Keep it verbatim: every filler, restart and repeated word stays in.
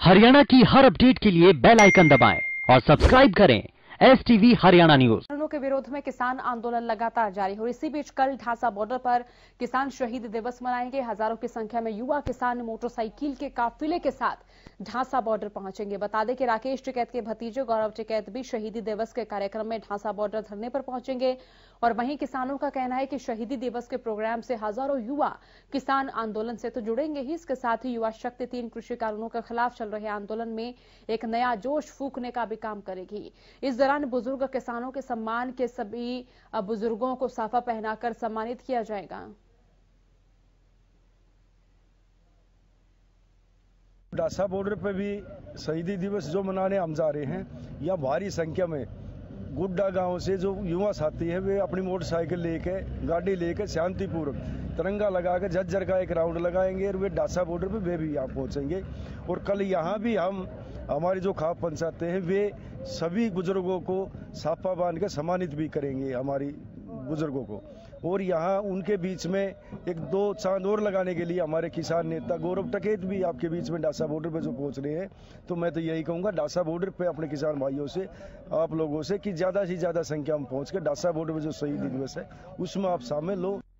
हरियाणा की हर अपडेट के लिए बेल आइकन दबाएं और सब्सक्राइब करें एस टीवी हरियाणा न्यूज। किसानों के विरोध में किसान आंदोलन लगातार जारी है और इसी बीच कल ढांसा बॉर्डर पर किसान शहीद दिवस मनाएंगे। हजारों की संख्या में युवा किसान मोटरसाइकिल के काफिले के साथ ढांसा बॉर्डर पहुंचेंगे। बता दें कि राकेश टिकैत के भतीजे गौरव टिकैत भी शहीदी दिवस के कार्यक्रम में ढांसा बॉर्डर धरने पर पहुंचेंगे और वहीं किसानों का कहना है कि शहीदी दिवस के प्रोग्राम से हजारों युवा किसान आंदोलन से तो जुड़ेंगे ही, इसके साथ ही युवा शक्ति तीन कृषि कानूनों के खिलाफ चल रहे आंदोलन में एक नया जोश फूंकने का भी काम करेगी। इस दौरान बुजुर्ग किसानों के सम्मान के सभी बुजुर्गों को साफा पहनाकर सम्मानित किया जाएगा। ढांसा बॉर्डर पे भी शहीदी दिवस जो मनाने हम जा रहे हैं, या भारी संख्या में गुड्डा गांव से जो युवा साथी है वे अपनी मोटरसाइकिल लेके गाड़ी लेके शांतिपूर्वक तिरंगा लगाकर झज्जर का एक राउंड लगाएंगे और वे ढांसा बॉर्डर पे वे भी यहाँ पहुंचेंगे। और कल यहाँ भी हम हमारी जो खाप पंचायतें हैं वे सभी बुजुर्गों को साफा बांध के सम्मानित भी करेंगे हमारी बुजुर्गों को। और यहाँ उनके बीच में एक दो चांद और लगाने के लिए हमारे किसान नेता गौरव टिकैत भी आपके बीच में ढांसा बॉर्डर पे जो पहुंच रहे हैं। तो मैं तो यही कहूँगा ढांसा बॉर्डर पे अपने किसान भाइयों से, आप लोगों से कि ज्यादा से ज्यादा संख्या में पहुंच के ढांसा बॉर्डर पे जो शहीदी दिवस है उसमें आप शामिल हो।